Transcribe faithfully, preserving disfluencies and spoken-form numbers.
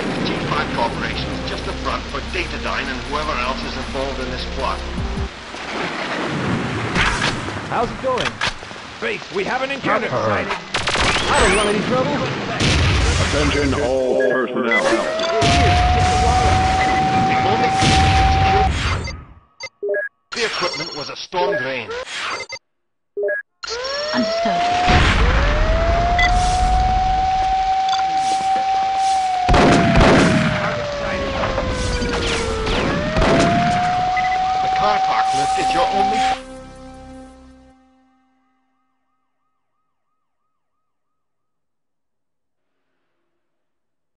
G five Corporation is just a front for Datadyne and whoever else is involved in this plot. How's it going? Faith, we have an encounter. I don't want any trouble. Attention all personnel. The equipment was a storm drain. Understood. The car park lift is your only...